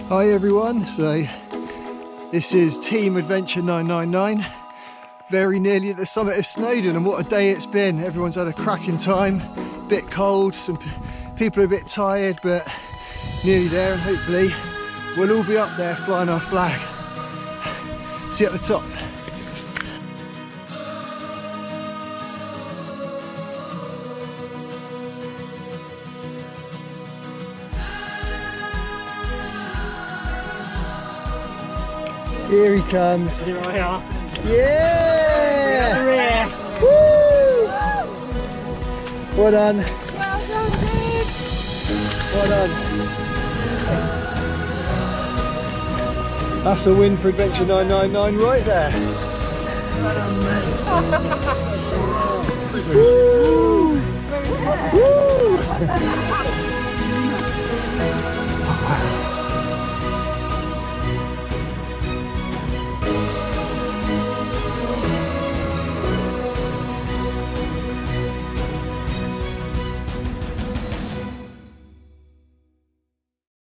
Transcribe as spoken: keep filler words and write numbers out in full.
Hi everyone, so this is Team Adventure nine nine nine, very nearly at the summit of Snowdon, and what a day it's been. Everyone's had a cracking time, bit cold, some people are a bit tired, but nearly there, and hopefully we'll all be up there flying our flag. See you at the top. Here he comes. Here I are. Yeah! Yeah! Woo! Well done. Well done, dude. Well done. That's a win for Adventure nine nine nine right there. Woo!